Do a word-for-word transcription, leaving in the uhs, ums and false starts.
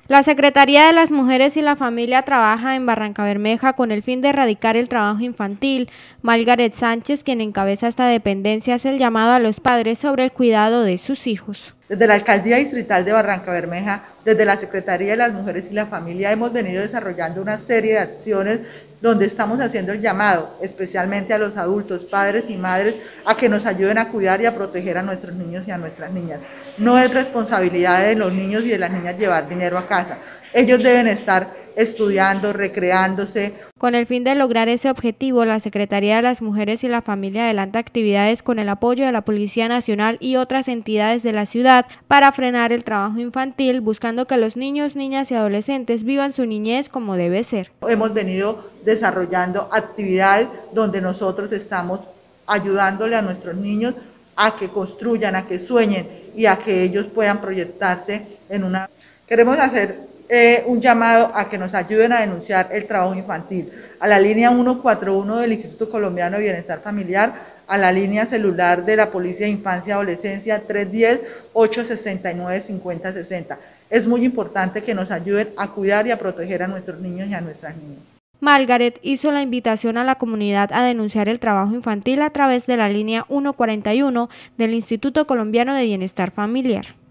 La Secretaría de las Mujeres y la Familia trabaja en Barrancabermeja con el fin de erradicar el trabajo infantil. Margaret Sánchez, quien encabeza esta dependencia, hace el llamado a los padres sobre el cuidado de sus hijos. Desde la Alcaldía Distrital de Barrancabermeja, desde la Secretaría de las Mujeres y la Familia, hemos venido desarrollando una serie de acciones donde estamos haciendo el llamado, especialmente a los adultos, padres y madres, a que nos ayuden a cuidar y a proteger a nuestros niños y a nuestras niñas. No es responsabilidad de los niños y de las niñas llevar dinero a casa. Ellos deben estar estudiando, recreándose. Con el fin de lograr ese objetivo, la Secretaría de las Mujeres y la Familia adelanta actividades con el apoyo de la Policía Nacional y otras entidades de la ciudad para frenar el trabajo infantil, buscando que los niños, niñas y adolescentes vivan su niñez como debe ser. Hemos venido desarrollando actividades donde nosotros estamos ayudándole a nuestros niños a que construyan, a que sueñen y a que ellos puedan proyectarse en una... Queremos hacer Eh, un llamado a que nos ayuden a denunciar el trabajo infantil, a la línea ciento cuarenta y uno del Instituto Colombiano de Bienestar Familiar, a la línea celular de la Policía de Infancia y Adolescencia tres diez, ocho sesenta y nueve, cincuenta sesenta. Es muy importante que nos ayuden a cuidar y a proteger a nuestros niños y a nuestras niñas. Margaret hizo la invitación a la comunidad a denunciar el trabajo infantil a través de la línea ciento cuarenta y uno del Instituto Colombiano de Bienestar Familiar.